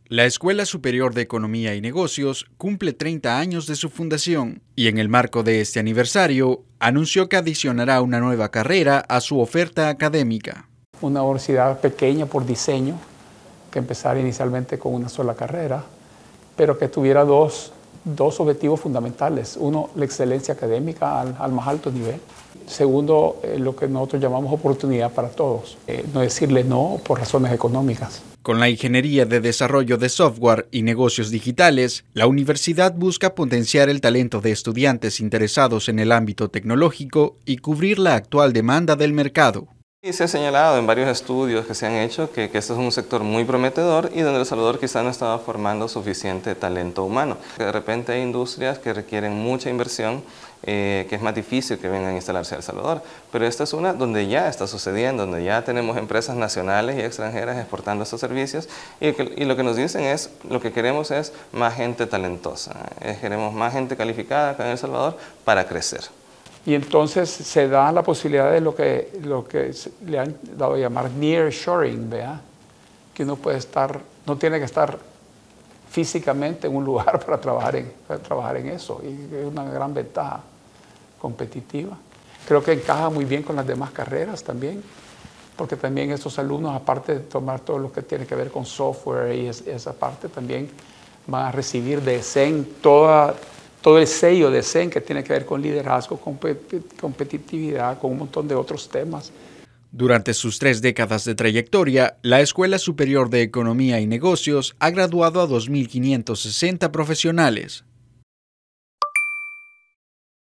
La Escuela Superior de Economía y Negocios cumple 30 años de su fundación y en el marco de este aniversario anunció que adicionará una nueva carrera a su oferta académica. Una universidad pequeña por diseño, que empezara inicialmente con una sola carrera, pero que tuviera dos objetivos fundamentales. Uno, la excelencia académica al más alto nivel. Segundo, lo que nosotros llamamos oportunidad para todos. No decirle no por razones económicas. Con la Ingeniería de Desarrollo de Software y Negocios Digitales, la universidad busca potenciar el talento de estudiantes interesados en el ámbito tecnológico y cubrir la actual demanda del mercado. Y se ha señalado en varios estudios que se han hecho que este es un sector muy prometedor y donde El Salvador quizá no estaba formando suficiente talento humano. De repente hay industrias que requieren mucha inversión, que es más difícil que vengan a instalarse a El Salvador, pero esta es una donde ya está sucediendo, donde ya tenemos empresas nacionales y extranjeras exportando estos servicios y lo que nos dicen es, lo que queremos es más gente talentosa, queremos más gente calificada acá en El Salvador para crecer. Y entonces se da la posibilidad de lo que le han dado a llamar nearshoring, ¿verdad? Que uno puede estar, no tiene que estar físicamente en un lugar para trabajar en eso, y es una gran ventaja competitiva. Creo que encaja muy bien con las demás carreras también, porque también estos alumnos, aparte de tomar todo lo que tiene que ver con software y esa parte, también van a recibir de ESEN todo el sello de ESEN que tiene que ver con liderazgo, competitividad, con un montón de otros temas. Durante sus 3 décadas de trayectoria, la Escuela Superior de Economía y Negocios ha graduado a 2.560 profesionales.